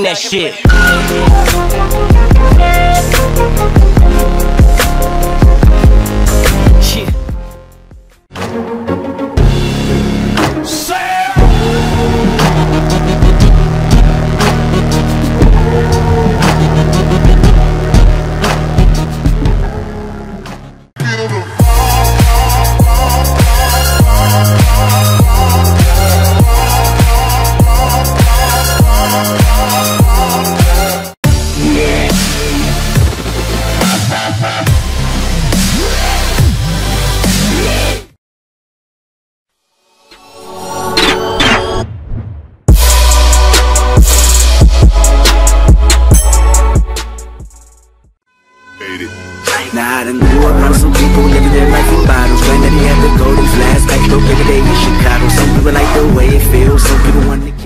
that shit. Shit. Nah, I done grew up around some people living their life in bottles. Granddaddy had the golden flask, back broke every day in Chicago. Some people like the way it feels, some people want to